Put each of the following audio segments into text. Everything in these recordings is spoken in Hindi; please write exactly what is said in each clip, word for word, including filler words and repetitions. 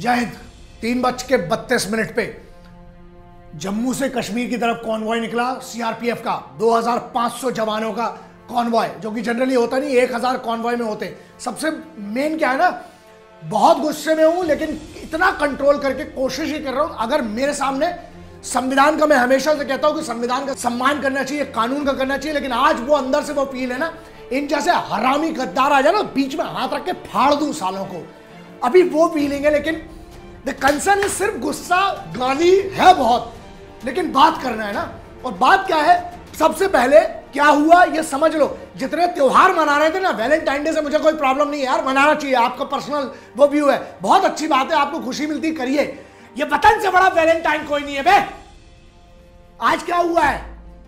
जय हिंद। तीन बज के बत्तीस मिनट पे जम्मू से कश्मीर की तरफ कॉन्वॉय निकला सीआरपीएफ का, दो हज़ार पाँच सौ जवानों का कॉन्वॉय, जो कि जनरली होता नहीं, एक हज़ार कॉन्वॉय में होते। सबसे मेन क्या है ना, बहुत गुस्से में हूं लेकिन इतना कंट्रोल करके कोशिश ही कर रहा हूं। अगर मेरे सामने संविधान का, मैं हमेशा से कहता हूं कि संविधान का सम्मान करना चाहिए, कानून का करना चाहिए, लेकिन आज वो अंदर से वो फील है ना, इन जैसे हरामी गद्दार आ जाए ना, बीच में हाथ रख के फाड़ दूं सालों को, अभी वो फीलिंग है। लेकिन द कंसर्न इज सिर्फ गुस्सा, गाली है बहुत, लेकिन बात करना है ना। और बात क्या है, सबसे पहले क्या हुआ ये समझ लो। जितने त्योहार मना रहे थे ना, वैलेंटाइन डे से मुझे कोई प्रॉब्लम नहीं है यार, मनाना चाहिए, आपका पर्सनल वो व्यू है, बहुत अच्छी बात है, आपको खुशी मिलती करिए। ये वतन से बड़ा वैलेंटाइन कोई नहीं है बे। आज क्या हुआ है,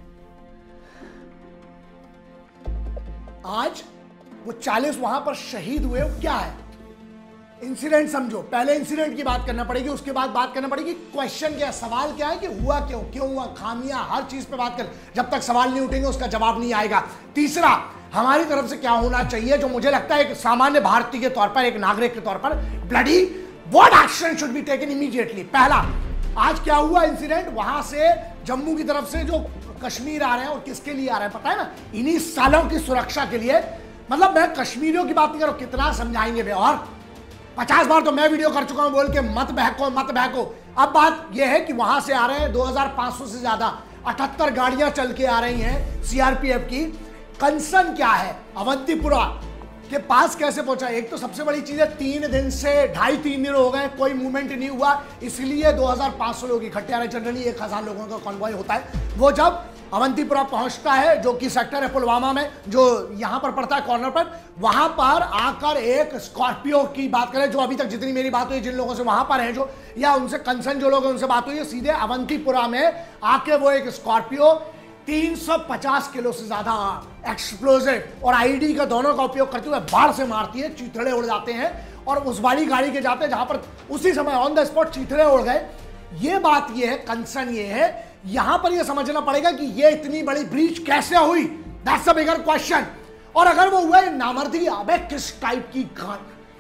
आज वो चालीस वहां पर शहीद हुए, क्या है इंसिडेंट समझो। पहले इंसिडेंट की बात करना पड़ेगी, उसके बाद बात करना पड़ेगी क्वेश्चन क्या है, सवाल क्या है कि हुआ क्यों, क्यों हुआ, खामियां, हर चीज पे बात कर। जब तक सवाल नहीं उठेंगे उसका जवाब नहीं आएगा। तीसरा, हमारी तरफ से क्या होना चाहिए, जो मुझे लगता है एक सामान्य भारतीय के तौर पर, एक नागरिक के तौर पर, bloody what action should be taken immediately. पहला, आज क्या हुआ इंसिडेंट, वहां से जम्मू की तरफ से जो कश्मीर आ रहे हैं, और किसके लिए आ रहे हैं पता है ना, इन्हीं सालों की सुरक्षा के लिए। मतलब मैं कश्मीरियों की बात नहीं कर रहा हूं, कितना समझाएंगे बे, और पचास बार तो मैं वीडियो कर चुका हूं बोल के मत बहको मत बहको। अब बात यह है कि वहां से आ रहे हैं दो हज़ार पाँच सौ से ज्यादा, अठहत्तर गाड़ियां चल के आ रही हैं सीआरपीएफ की। कंसर्न क्या है, अवंतीपुरा के पास कैसे पहुंचा। एक तो सबसे बड़ी चीज है, तीन दिन से ढाई तीन दिन हो गए कोई मूवमेंट नहीं हुआ, इसलिए दो हज़ार पाँच सौ लोग इकट्ठे आ रहे। जनरली एक हजार लोगों का कॉन्वॉय होता है। वो जब अवंतीपुरा पहुंचता है, जो कि सेक्टर है पुलवामा में, जो यहां पर पड़ता है कॉर्नर पर, वहां पर आकर एक स्कॉर्पियो की बात करें, जो अभी तक जितनी मेरी बात हुई जिन लोगों से वहां पर है, जो या उनसे कंसर्न जो लोग हैं उनसे बात हुई है, सीधे अवंतीपुरा में आके वो एक स्कॉर्पियो तीन सौ पचास किलो से ज्यादा एक्सप्लोजिव और आईडी का दोनों का उपयोग करते हुए बाढ़ से मारती है, चीथड़े उड़ जाते हैं, और उस वाली गाड़ी के जाते हैं जहां पर उसी समय ऑन द स्पॉट चीथड़े उड़ गए। ये बात ये है, कंसर्न ये है, यहां पर ये समझना पड़ेगा कि ये इतनी बड़ी ब्रीच कैसे हुई, दैट्स अ बिगर क्वेश्चन। और अगर वो हुआ है नामर्दी, अबे किस टाइप की गांड,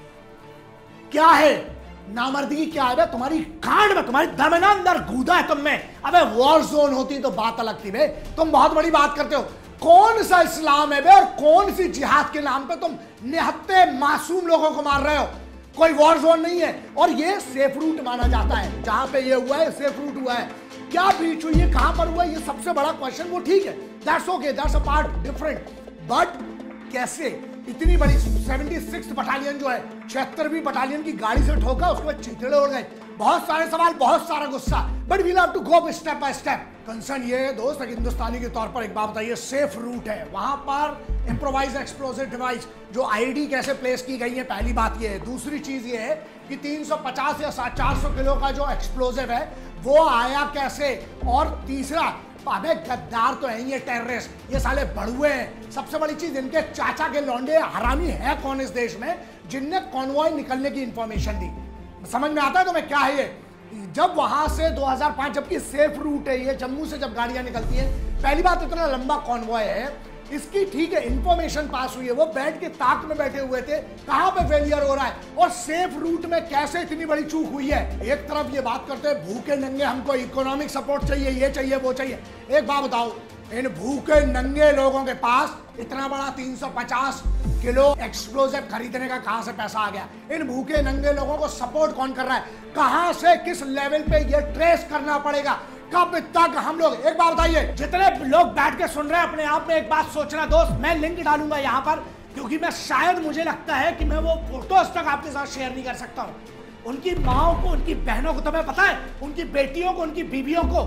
क्या है नामर्दी, क्या है तुम्हारी कांड में, तुम्हारी दमना अंदर गूदा है तुम में। अबे वॉर जोन होती तो बात अलग थी बे, तुम बहुत बड़ी बात करते हो। कौन सा इस्लाम है बे, और कौन सी जिहाद के नाम पे तुम निहत्ते मासूम लोगों को मार रहे हो। कोई वॉर जोन नहीं है, और ये सेफ रूट माना जाता है, जहां पे ये हुआ है सेफ रूट हुआ है। क्या बीच हुई है, कहां पर हुआ है, ये सबसे बड़ा क्वेश्चन। वो ठीक है, that's okay, that's a part different, but कैसे इतनी बड़ी छिहत्तरवीं बटालियन जो है, छिहत्तरवीं बटालियन की गाड़ी से ठोका, उसके बाद चिथड़े उड़ गए। बहुत सारे सवाल, बहुत सारा गुस्सा, but we have to go step by step. Concern ये है दोस्त, एक हिंदुस्तानी के तौर पर एक बात बताइए, सेफ रूट है, वहां पर इम्प्रोवाइज एक्सप्लोसिव डिवाइस जो आईडी कैसे प्लेस की गई है, पहली बात ये है। दूसरी चीज ये है कि तीन सौ पचास या चार सौ किलो का जो एक्सप्लोसिव है वो आया कैसे। और तीसरा, अबे गद्दार तो है ये टेररिस्ट, ये साले बड़ुए हैं। सबसे बड़ी चीज, इनके चाचा के लौंडे हरामी है कौन इस देश में, जिनने कॉन्वॉय निकलने की इंफॉर्मेशन दी। समझ में आता है तुम्हें क्या है ये। जब वहां से दो हज़ार पाँच, जबकि सेफ रूट है ये, जम्मू से जब गाड़ियां निकलती हैं, पहली बात इतना लंबा कॉन्वॉय है इसकी, ठीक है इंफॉर्मेशन पास हुई है, वो बैठ के ताक में बैठे हुए थे, कहां पे फेलियर हो रहा है, और सेफ रूट में कैसे इतनी बड़ी चूक हुई है। एक तरफ ये बात करते हैं भूखे नंगे हमको इकोनॉमिक सपोर्ट चाहिए, ये चाहिए वो चाहिए। एक बात बताओ, इन भूखे नंगे लोगों के पास इतना बड़ा तीन सौ पचास किलो एक्सप्लोजिव खरीदने का कहां से पैसा आ गया। इन भूखे नंगे लोगों को सपोर्ट कौन कर रहा है, कहां से, किस लेवल पे ये ट्रेस करना पड़ेगा, कब तक हम लोग। एक बात बताइए, जितने लोग बैठ के सुन रहे हैं, अपने आप में एक बात सोचना दोस्त, मैं लिंक डालूंगा यहाँ पर, क्योंकि मैं शायद मुझे लगता है कि मैं वो फोटोज तक आपके साथ शेयर नहीं कर सकता हूँ। उनकी माओ को, उनकी बहनों को, तुम्हें पता है, उनकी बेटियों को, उनकी बीवियों को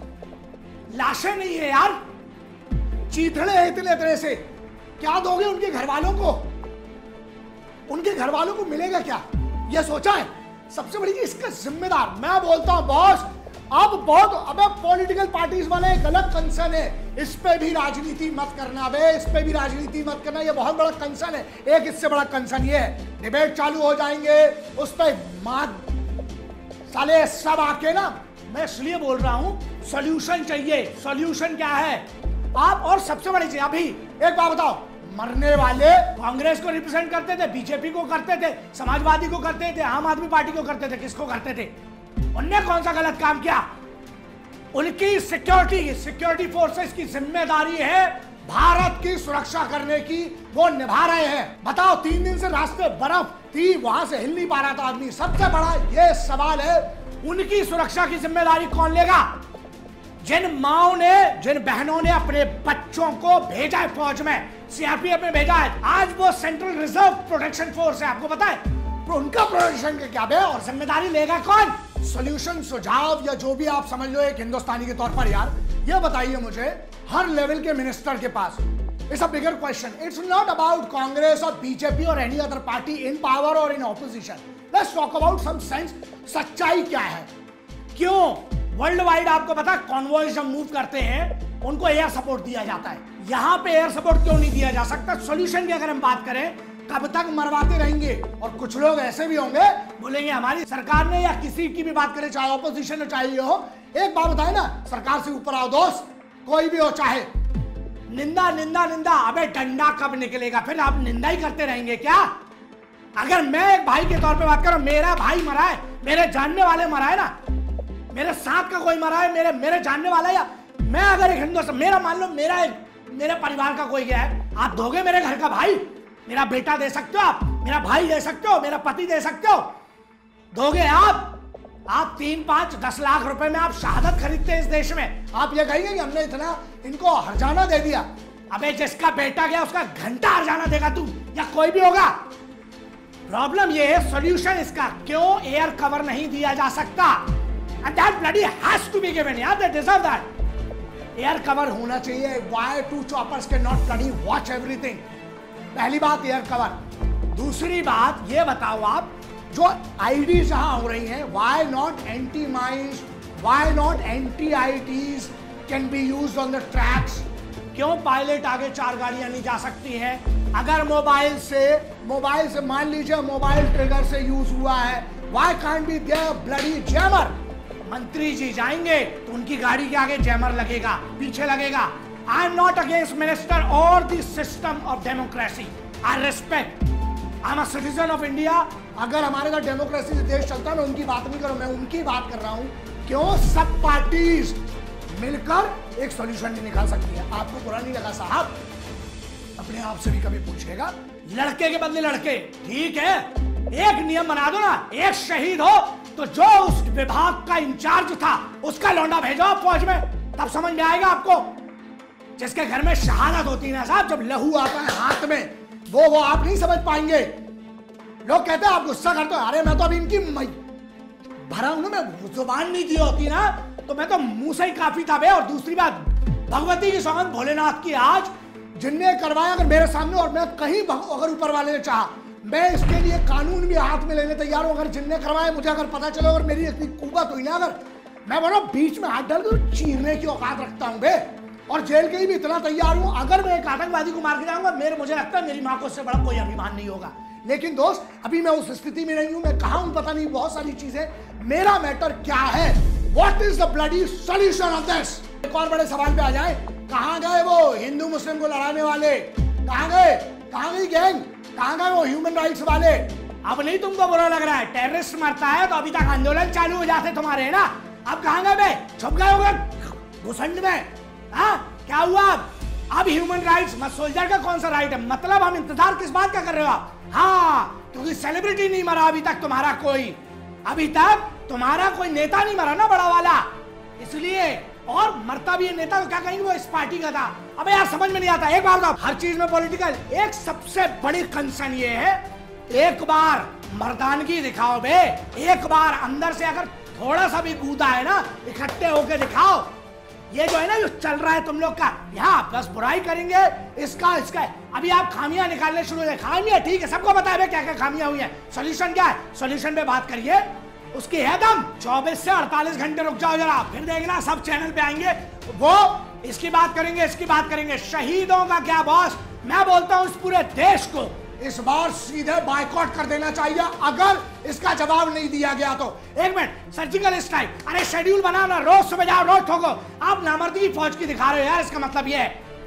लाशें नहीं है यार, चीथड़े हैं इतने तरह से। क्या दोगे उनके घर वालों को, उनके घर वालों को मिलेगा क्या, ये सोचा है। सबसे बड़ी चीज, इसका जिम्मेदार मैं बोलता हूं बॉस, अब बहुत, अब पॉलिटिकल पार्टीज वाले एक अलग कंसर्न है, इस पे भी राजनीति मत करना बे, इस पे भी राजनीति मत करना, ये बहुत बड़ा कंसर्न है। एक इससे बड़ा कंसर्न ये है, डिबेट चालू हो जाएंगे उस पे, मार साले सब आके ना, मैं इसलिए बोल रहा हूं सॉल्यूशन चाहिए। सॉल्यूशन क्या है आप, और सबसे बड़ी चीज, अभी एक बात बताओ, मरने वाले कांग्रेस को रिप्रेजेंट करते थे, बीजेपी को करते थे, समाजवादी को करते थे, आम आदमी पार्टी को करते थे, किसको करते थे? उनने कौन सा गलत काम किया? उनकी सिक्योरिटी सिक्योरिटी फोर्सेस की जिम्मेदारी है भारत की सुरक्षा करने की, वो निभा रहे हैं। बताओ, तीन दिन से रास्ते बर्फ थी, वहां से हिल नहीं पा रहा था आदमी। सबसे बड़ा ये सवाल है, उनकी सुरक्षा की जिम्मेदारी कौन लेगा? जिन माओ ने, जिन बहनों ने अपने बच्चों को भेजा है फौज में, सीआरपीएफ में भेजा है, आज वो सेंट्रल रिजर्व प्रोटेक्शन फोर्स है, आपको पता है? तो उनका प्रोटेक्शन के क्या बे, और जिम्मेदारी लेगा कौन? सॉल्यूशन, सुझाव या जो भी आप समझ लो एक हिंदुस्तानी के तौर पर, यार ये बताइए मुझे, हर लेवल के मिनिस्टर के पास, it's a bigger question, it's not about Congress और बीजेपी और any other party in power और in opposition, let's talk about some sense. सच्चाई क्या है? क्यों वर्ल्ड वाइड आपको पता, कॉन्वॉयज जब मूव करते हैं उनको एयर सपोर्ट दिया जाता है, यहां पे एयर सपोर्ट क्यों नहीं दिया जा सकता? सॉल्यूशन की अगर हम बात करें, कब तक मरवाते रहेंगे? और कुछ लोग ऐसे भी होंगे बोलेंगे हमारी सरकार ने, या किसी की भी बात करें, चाहे ऑपोजिशन हो चाहे ये हो, एक बात बताए ना, सरकार से ऊपर आओ दोस्त, कोई भी हो, चाहे निंदा निंदा निंदा, अबे डंडा कब निकलेगा? फिर आप निंदा ही करते रहेंगे क्या? अगर मैं एक भाई के तौर पे बात करूं, मेरा भाई मरा है, मेरे जानने वाले मरा है ना, मेरे साथ का कोई मरा है, मेरे मेरे जानने वाला, या मैं अगर एक हिंदुस्तान, मेरा मान लो मेरा मेरे परिवार का कोई गया है, आप दोगे मेरे घर का भाई? मेरा बेटा दे सकते हो आप, मेरा भाई दे सकते हो, मेरा पति दे सकते हो, दोगे आप? आप तीन पांच दस लाख रुपए में आप शहादत खरीदते हैं इस देश में, आप ये कहेंगे कि हमने इतना इनको हर्जाना दे दिया? अबे जिसका बेटा गया उसका घंटा हर्जाना देगा तू, या कोई भी होगा? प्रॉब्लम ये है, सॉल्यूशन इसका, क्यों एयर कवर नहीं दिया जा सकता? And that bloody has to be given, yeah, they deserve that. Air cover होना चाहिए। Why two choppers cannot bloody watch everything? पहली बात एयर कवर। दूसरी बात ये बताओ आप, जो आईडी जहां हो रही हैं, why not anti mines, why not anti I Ts can be used on the tracks? क्यों पायलट आगे चार गाड़ियां नहीं जा सकती हैं? अगर मोबाइल से मोबाइल से मान लीजिए मोबाइल ट्रिगर से यूज हुआ है, why can't be there bloody jammer? मंत्री जी जाएंगे तो उनकी गाड़ी के आगे जैमर लगेगा, पीछे लगेगा। I am not against minister और the system of democracy, I respect, I am a citizen of India. अगर हमारे घर डेमोक्रेसी से देश चलता है, मैं उनकी बात नहीं कर रहा हूं, मैं उनकी बात कर रहा हूं। क्यों सब पार्टीज मिलकर एक सॉल्यूशन नहीं निकाल सकती है? आपको बुरा नहीं लगा साहब? अपने आप से भी कभी पूछेगा, लड़के के बदले लड़के, ठीक है, एक नियम बना दो ना, एक शहीद हो तो जो उस विभाग का इंचार्ज था उसका लौंडा भेजो आप फौज में, तब समझ में आएगा आपको। जिसके घर में शहादत होती है ना साहब, जब लहू आता है हाथ में, वो वो आप नहीं समझ पाएंगे। लोग कहते हैं आप गुस्सा करते हो, अरे मैं तो अभी इनकी भरा हूं ना, मैं जुबान नहीं दी होती ना तो मैं तो मुंह से ही काफी था बे। और दूसरी बात, भगवती की सौगंध भोलेनाथ की, आज जिनने करवाया अगर मेरे सामने, और मैं कहीं अगर ऊपर वाले ने चाहा, मैं इसके लिए कानून भी हाथ में लेने तैयार हूं। अगर जिनने करवाया मुझे अगर पता चले, अगर मेरी इतनी कुवत हुई ना, अगर मैं बोलो बीच में हाथ डाल के चीरने की औकात रखता हूं बे, और जेल के लिए भी इतना तैयार हूं। अगर मैं एक आतंकवादी को मार के जाऊंगा, मेरे मुझे लगता है मेरी मां को उससे बड़ा कोई अभिमान नहीं होगा। लेकिन दोस्त, अभी मैं उस स्थिति में नहीं हूं, मैं कहा हूं पता नहीं, बहुत सारी चीजें। मेरा मैटर क्या है? What is the bloody solution of this? एक और बड़े सवाल पे आ जाए, कहां गए वो हिंदू मुस्लिम को लड़ाने वाले? कहां गए? कहां गई गैंग? कहां गए वो ह्यूमन राइट्स वाले? अब नहीं तुमको बुरा लग रहा है? टेररिस्ट मरता है तो अभी तक आंदोलन चालू हो जाते तुम्हारे, है ना? अब कहां गए बे? छुप गए होंगे घुसंड में। हाँ, क्या हुआ अब? अब ह्यूमन राइट्स, मत सोल्जर का कौन सा राइट है? मतलब हम इंतजार किस बात का कर रहे हो आप? हाँ, क्योंकि सेलिब्रिटी नहीं मरा अभी तक तुम्हारा कोई, अभी तक तुम्हारा कोई नेता नहीं मरा ना बड़ा वाला, इसलिए। और मरता भी है नेता तो क्या कहेंगे वो इस पार्टी का था। अबे यार समझ में नहीं आता। एक बार बताओ, हर चीज में पॉलिटिकल। एक सबसे बड़ी कंसर्न ये है, एक बार मर्दानगी दिखाओ बे, एक बार अंदर से अगर थोड़ा सा भी कूदा है ना, इकट्ठे होके दिखाओ। ये जो है ना, जो चल रहा है तुम लोग का, यहाँ बस बुराई करेंगे इसका इसका। अभी आप खामियां निकालने शुरू हो, खामियां ठीक है, सबको पता है क्या क्या खामियां हुई है। सोल्यूशन क्या है? सोल्यूशन पे बात करिए, उसकी है दम। चौबीस से अड़तालीस घंटे रुक जाओ जरा, फिर देखना सब चैनल पे आएंगे, वो इसकी बात करेंगे, इसकी बात करेंगे। शहीदों का क्या बॉस? मैं बोलता हूं इस पूरे देश को इस बार सीधे बायकॉट कर देना चाहिए, अगर इसका जवाब नहीं दिया गया तो। एक मिनट, सर्जिकल स्ट्राइक, अरे शेड्यूल बनाना, रोज सुबह जाओ रोज ठोको। आप नामर्दी फौज की दिखा रहे हो यार, इसका मतलब ये है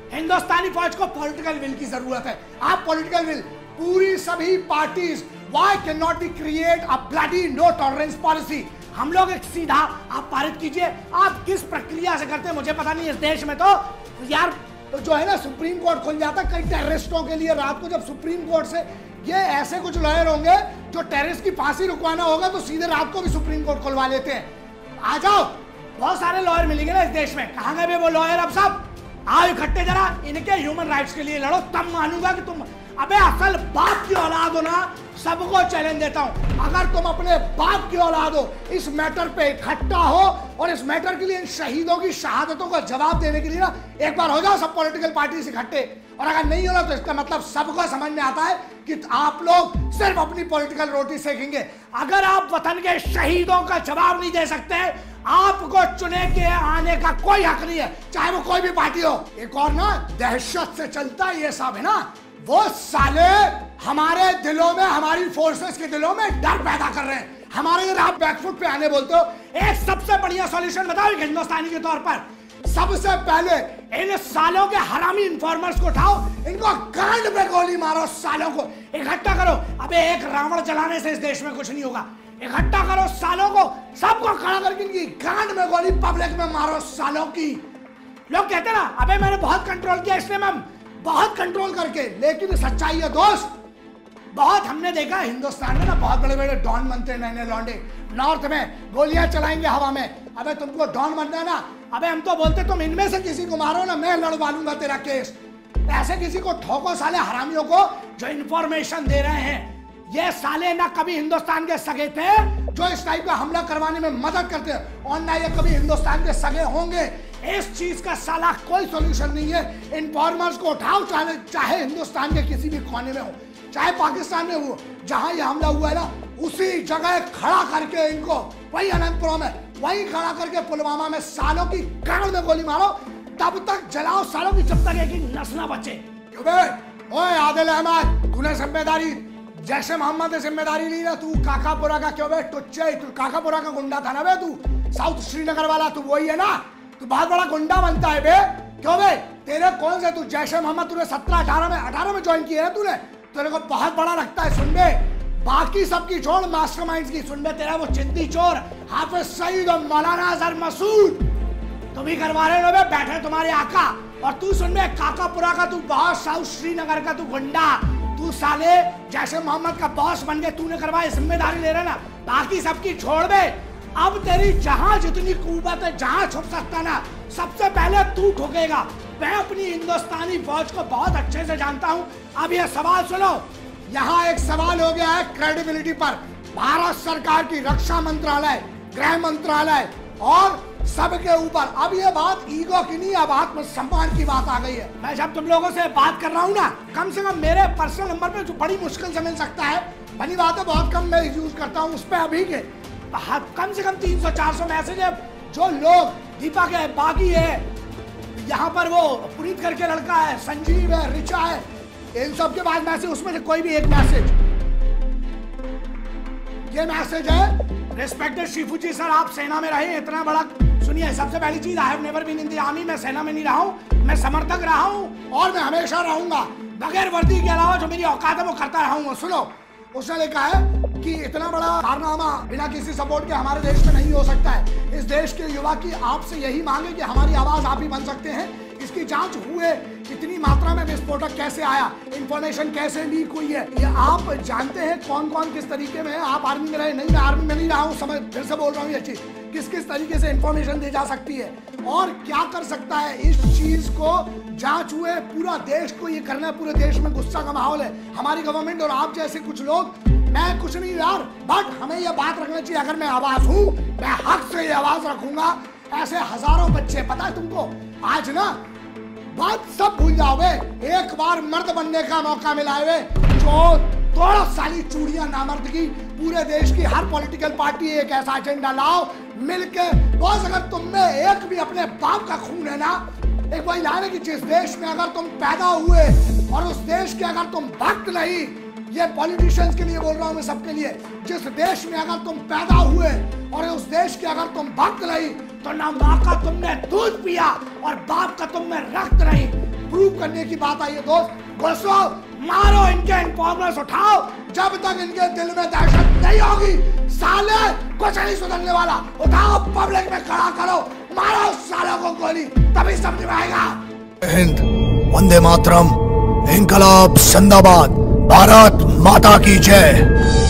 हिंदुस्तानी फौज को पॉलिटिकल विल की जरूरत है। आप पॉलिटिकल विल, पूरी सभी parties, why can not be create a bloody no tolerance policy. हम लोग एक सीधा आप पारित कीजिए। आप किस प्रक्रिया से करते हैं मुझे पता नहीं। इस देश में तो यार तो जो है ना सुप्रीम कोर्ट खुल जाता है कई टेररिस्टों के लिए। रात को जब सुप्रीम कोर्ट से ये ऐसे कुछ लॉयर होंगे जो टेररिस्ट की फांसी रुकवाना होगा तो सीधे रात को भी सुप्रीम कोर्ट खुलवा लेते हैं। आ जाओ, बहुत सारे लॉयर मिलेंगे ना इस देश में। कहां गए वो लॉयर? अब सब आओ इकट्ठे, जरा इनके ह्यूमन राइट्स के लिए लड़ो, तब मानूंगा कि तुम अबे असल बाप की औलाद हो ना। सबको चैलेंज देता हूं, अगर तुम अपने बाप की औलाद हो, इस मैटर पे इकट्ठा हो और इस मैटर के लिए इन शहीदों की शहादतों का जवाब देने के लिए ना एक बार हो जाओ सब पॉलिटिकल पार्टी से इकट्ठे। और अगर नहीं हो रहा तो इसका मतलब सबको समझ में आता है कि आप लोग सिर्फ अपनी पॉलिटिकल रोटी सेकेंगे। अगर आप वतन के शहीदों का जवाब नहीं दे सकते, आपको चुने के आने का कोई हक नहीं है, चाहे वो कोई भी पार्टी हो। एक और ना दहशत से चलता है ये सब है ना, वो साले हमारे दिलों में, हमारी फोर्सेस के दिलों में डर पैदा कर रहे हैं। हमारे इधर आप बैकफुट पे आने बोलते हो। एक सबसे बढ़िया सॉल्यूशन बताओ एक हिंदुस्तानी के तौर पर। सबसे पहले इन सालों के हरामी इन्फॉर्मर्स को उठाओ, इनको गांड में गोली मारो, सालों को इकट्ठा करो। अबे एक रावण जलाने से इस देश में कुछ नहीं होगा। इकट्ठा करो सालों को, सबको खड़ा करके इनकी गांड में गोली पब्लिक में मारो सालों की। लोग कहते ना अबे मैंने बहुत कंट्रोल किया, इसलिए मैं बहुत कंट्रोल करके, लेकिन सच्चाई है दोस्त, बहुत हमने देखा हिंदुस्तान में ना बहुत बड़े बड़े डॉन बनते हैं, नए नए लौंडे नॉर्थ में गोलियां चलाएंगे हवा में। अबे तुमको डॉन बनना है ना, अबे हम तो बोलते तुम इनमें से किसी को मारो ना, मैं लड़वा लूंगा तेरा केस। ऐसे किसी को ठोको साले हरामियों को जो इंफॉर्मेशन दे रहे हैं। ये साले ना कभी हिंदुस्तान के सगे थे जो इस टाइप का हमला करवाने में मदद करते हैं, और ना ये कभी हिंदुस्तान के सगे होंगे। इस चीज का साला कोई सॉल्यूशन नहीं है। इन्फॉर्मर्स को उठाओ, चाहे चाहे हिंदुस्तान के किसी भी कोने में हो, चाहे पाकिस्तान में हो, जहां ये हमला हुआ है ना उसी जगह खड़ा करके इनको, वही अनंतपुर में वही खड़ा करके पुलवामा में सालों की गांड में गोली मारो, तब तक जलाओ सालों की जब तक एक नस ना बचे। ओए आदिल अहमद, तूने जिम्मेदारी जैसे मोहम्मद ने जिम्मेदारी ली ना, तू काकापुरा का क्यों बे टुच्चे, तू काकापुरा का गुंडा था ना बे, तू साउथ श्रीनगर वाला, तू वही है ना, तू बहुत बड़ा गुंडा बनता है बे। क्यों बे, तेरे कौन से, तू जैसे मोहम्मद तूने सत्रह अठारह में अठारह में ज्वाइन किया है तूने, तेरे को बहुत बड़ा लगता है। सुन बे, बाकी सबकी छोड़ मास्टरमाइंड्स की सुन बे, तेरा वो चिंदी चोर हाफिज सईद और मौलाना अजहर मसूद तुम ही करवा रहे हो बे, बैठे तुम्हारे आका। और तू सुन बे, काकापुरा का तू बॉस, साउथ श्रीनगर का तू गुंडा, तू साले जैसे मोहम्मद का बॉस बन गए, तूने करवाई, जिम्मेदारी ले रहे ना, बाकी सबकी छोड़ बे। अब तेरी जहां जितनी कुव्वत है, जहां छुप सकता ना, सबसे पहले तू ठोकेगा। मैं अपनी हिंदुस्तानी फौज को बहुत अच्छे से जानता हूं। अब ये सवाल सुनो, यहाँ एक सवाल हो गया है क्रेडिबिलिटी पर। भारत सरकार की रक्षा मंत्रालय, गृह मंत्रालय और सबके ऊपर अब ये बात ईगो की नहीं, अब आत्मसम्मान की बात आ गई है। मैं जब तुम लोगों से बात कर रहा हूँ ना, कम से कम मेरे पर्सनल नंबर पे जो बड़ी मुश्किल से मिल सकता है, बनी बात है बहुत कम मैं यूज करता हूँ, उस पर अभी के कम से कम तीन सौ चार सौ मैसेज है। जो लोग दीपा के बागी है, यहाँ पर वो पुनीत करके लड़का है, संजीव है, रिचा है, इन सब के बाद मैसेज, उसमें से कोई भी एक मैसेज, ये मैसेज है, रिस्पेक्टेड शिफूजी सर, आप सेना में रहे इतना बड़ा। सुनिए, सबसे पहली चीज, I have never been in the army, मैं सेना में नहीं रहा हूँ, मैं समर्थक रहा हूँ और मैं हमेशा रहूंगा। बगैर वर्दी के अलावा जो मेरी औकात है वो करता रहूंगा। सुनो, उसने लिखा है कि इतना बड़ा कारनामा बिना किसी सपोर्ट के हमारे देश में नहीं हो सकता है। इस देश के युवा की आपसे यही मांग है कि हमारी आवाज आप ही बन सकते हैं। इसकी जांच हुए, कितनी मात्रा में विस्फोटक कैसे आया, इंफॉर्मेशन कैसे लीक हुई है, ये आप जानते हैं कौन कौन किस तरीके में है। आप आर्मी में रहे, नहीं मैं आर्मी में नहीं रहा हूँ, समझ फिर से बोल रहा हूँ ये चीज, किस किस तरीके से इंफॉर्मेशन दी जा सकती है और क्या कर सकता है। इस चीज को जांच हुए, पूरा देश को ये करना है, पूरे देश में गुस्सा का माहौल है, हमारी गवर्नमेंट और आप जैसे कुछ लोग। मैं कुछ नहीं यार, बट हमें ये बात रखना चाहिए, अगर मैं आवाज हूँ मैं हक से ये आवाज रखूंगा। ऐसे हजारों बच्चे, पता है तुमको, आज ना बात सब भूल जाओगे, एक बार मर्द बनने का मौका मिला है, जो थोड़ा साली चूड़ियां नामर्दगी, पूरे देश की हर पॉलिटिकल पार्टी एक ऐसा एजेंडा लाओ मिलके। बॉस, अगर तुम में एक भी अपने बाप का खून है ना, एक वही लाने की, जिस देश में अगर तुम पैदा हुए और उस देश के अगर तुम भक्त नहीं, ये पॉलिटिशियंस के लिए बोल रहा हूं मैं, सबके लिए, जिस देश में अगर तुम पैदा हुए और उस देश के अगर तुम भक्त नहीं, तो ना माँ का तुमने दूध पिया और बाप का तुम में रक्त नहीं। मूव करने की बात आई है दोस्त। घुसो, मारो इनके इन्फॉर्मर्स, उठाओ, जब तक इनके दिल में दहशत नहीं होगी साले कुछ नहीं सुधरने वाला। उठाओ, पब्लिक में खड़ा करो, मारो सालों को गोली, तभी समझ में आएगा। हिंद, वंदे मातरम, इंकलाब जिंदाबाद, भारत माता की जय।